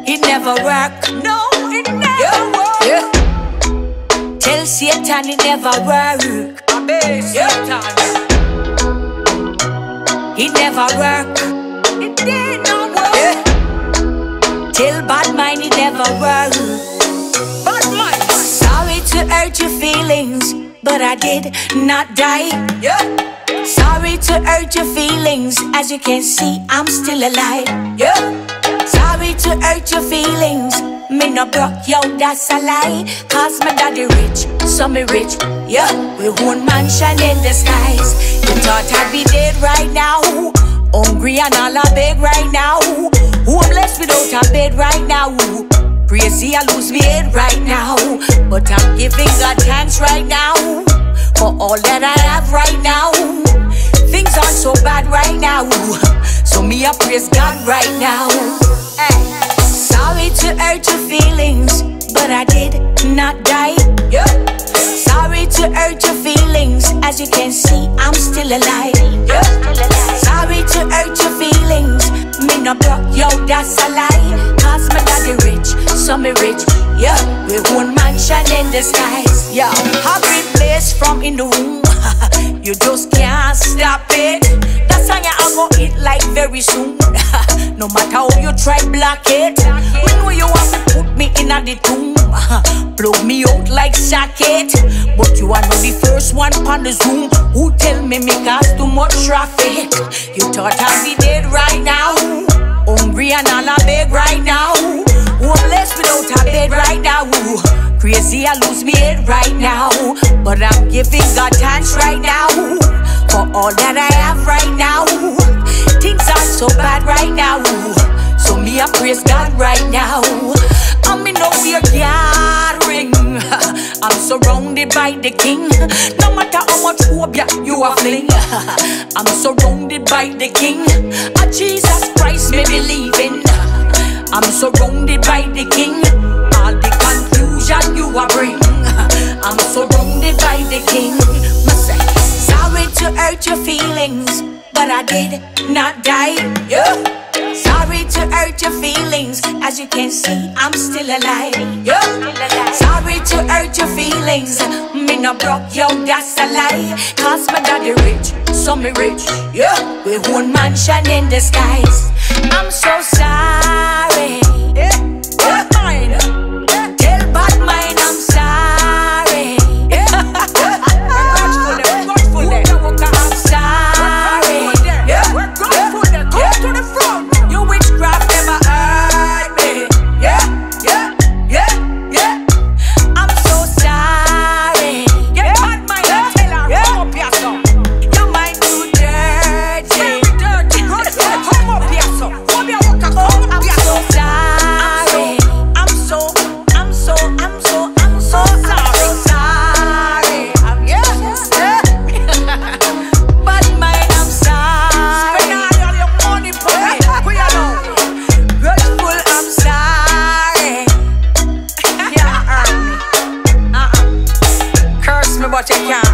it never work. No, it never work. Yeah. Tell Satan it never work. Satan. It never work. It did not work. Yeah. Tell bad mind it never work. Bad mind. Sorry to hurt your feelings, but I did not die. Yeah. Sorry to hurt your feelings, as you can see, I'm still alive. Yeah. Sorry to hurt your feelings, me no broke, yo, that's a lie. Cause my daddy rich, so me rich. Yeah, we own mansion in the skies. You thought I'd be dead right now, hungry and all I beg right now. Homeless without a bed right now. Crazy, I lose my head right now. But I'm giving God thanks right now for all that I have right now. Things aren't so bad right now, so me I praise God right now. Hey. Sorry to hurt your feelings, but I did not die. Yeah. Sorry to hurt your feelings, as you can see, I'm still alive. Yeah. Sorry to hurt your feelings, me no broke, yo, that's a lie. Cause my daddy rich, so me rich. Yeah, we own mansion in the skies. Yeah, happy place from in the womb. You just can't stop it. That song I'm gonna hit like very soon. No matter how you try block it, we know you want to put me in a the tomb. Plug me out like socket. But you are not the first one on the Zoom who tell me cause too much traffic. You thought I'd be dead right now, hungry and all I beg right now. Homeless without a bed right now. Crazy, I lose me head right now. But I'm giving God thanks right now for all that I have right now. Things aren't so bad right now, so me I praise God right now. I'm in no weird gathering. I'm surrounded by the King. No matter how much hope you are fling, I'm surrounded by the King. A Jesus Christ me believe in. I'm surrounded by the King. All the confusion you are bring, I'm surrounded by the King. Sorry to hurt your feelings, but I did not die. Yeah. Sorry to hurt your feelings, as you can see, I'm still alive. Yeah. Sorry to hurt your feelings, me no broke, yo, that's a lie. Cause my daddy rich, so me rich. Yeah, we own mansion in the skies. I'm so sorry. Yeah. Bad mind. Yeah. Tell bad mind I'm sorry. Yeah. I'm sorry. Yeah. Come to the front. You witchcraft never hurt me. Yeah, yeah, yeah, yeah. I'm so sorry. Get bad mind and tell her, come up here, son. Your mind too dirty. Very dirty. Come up here, son. Come here, walk. Come up here, son. I'm so sorry. Bad mind, I'm sorry. Spend all your money for me. Grateful, I'm sorry. Can't hurt me. Curse me, but you can't